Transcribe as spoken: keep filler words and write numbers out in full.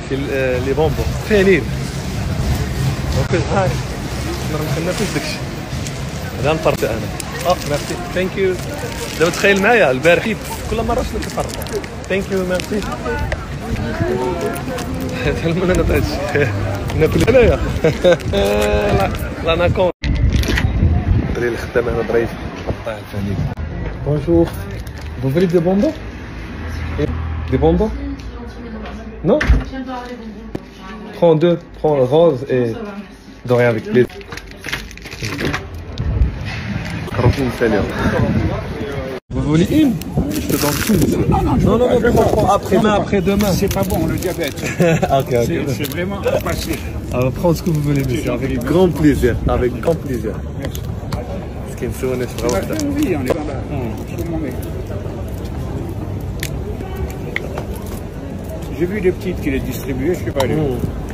C'est les bonbons. Félix. Donc, هاي. ما كناش داكشي. هذا نفرطي انا. اه ميرسي. ثانك يو. دابا تخيل معايا البارح كل مره شنو كنفرط. ثانك يو ميرسي. حتى انا نعطي هادشي. ناكل انايا. لا لا انا كون. الدراري اللي خدام هنا ظريف. قطاع الفنيد. Bonjour. Vous voulez des bonbons? Des bonbons? Non? Prends deux, prends rose et de rien avec plaisir. Vous voulez une? Je te donne tout. Non, non, je Non, non, veux non, pas, prends après-demain, après-demain. C'est pas bon, le diabète. Ok, ok. C'est vraiment passé. Alors, prends ce que vous voulez, monsieur, avec grand plaisir. Avec grand plaisir. Merci. Ce qui me fait honnête, On a fait une vie, on est dans la... Sur mon mec. J'ai vu des petites qui les distribuaient, je sais pas. Les...